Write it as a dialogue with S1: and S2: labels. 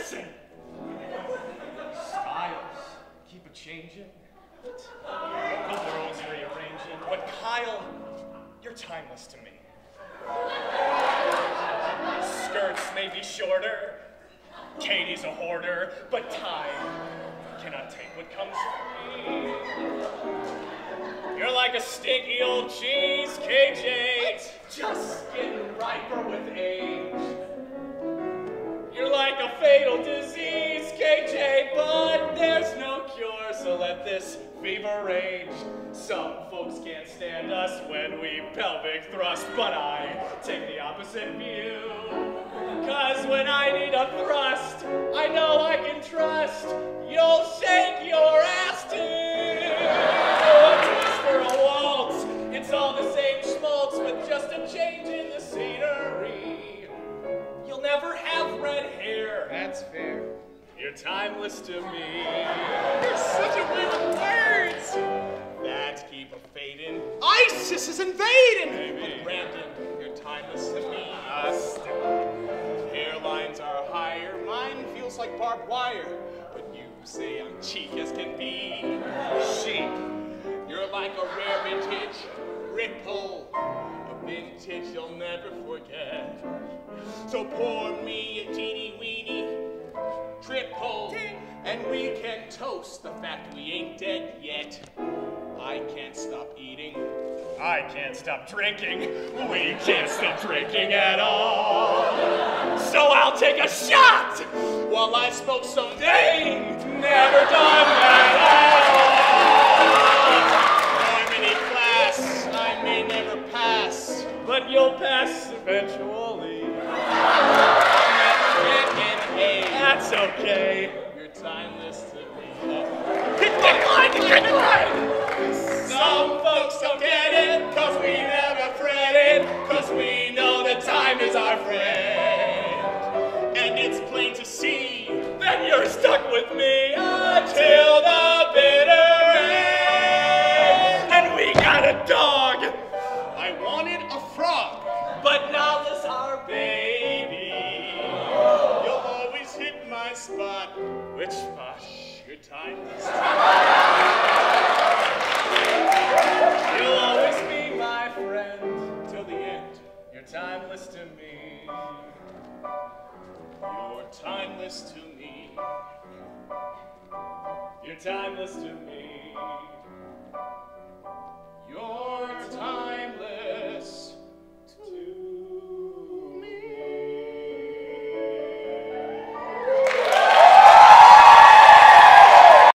S1: listen. Styles keep a changing. The world's rearranging. But Kyle, you're timeless to me. Skirts may be shorter. Katie's a hoarder, but time cannot take what comes free. You're like a stinky old cheese, KJ, just getting riper with age. You're like a fatal disease, KJ, but there's no cure, so let this fever rage. Some folks can't stand us when we pelvic thrust, but I take the opposite view. 'Cause when I need a thrust, I know I can trust you'll shake your ass too. A twist or a waltz, it's all the same schmaltz with just a change in the scenery. You'll never have red hair.
S2: That's fair.
S1: You're timeless to me.
S2: You're such a way with words.
S1: That keep a fading.
S2: ISIS is invading.
S1: Maybe.
S2: But Brandon, you're timeless to me.
S1: Hairlines are higher.
S2: Mine feels like barbed wire. But you say I'm cheek as can be.
S1: Chic.
S2: You're like a rare vintage Rick Pole. A vintage you'll never forget. So pour me a teeny weeny triple, and we can toast the fact we ain't dead yet. I can't stop eating.
S1: I can't stop drinking. We can't stop drinking at all. So I'll take a shot
S2: While I smoke someday.
S1: Never done that
S2: Harmony class, I may never pass.
S1: but you'll pass eventually. That's okay.
S2: You're timeless to me.
S1: Hit the line, hit the line!
S2: Some folks don't get it, 'cause we never fret it, 'cause we know that time is our friend. And it's plain to see
S1: Then you're stuck with me until the bitter end. And we got a dog,
S2: I wanted a frog.
S1: but Nala's our baby.
S2: You'll always hit my spot.
S1: Which spot?
S2: You're timeless.
S1: You'll always be my friend.
S2: Till the end.
S1: You're timeless to me.
S2: You're timeless to me.
S1: You're timeless to me.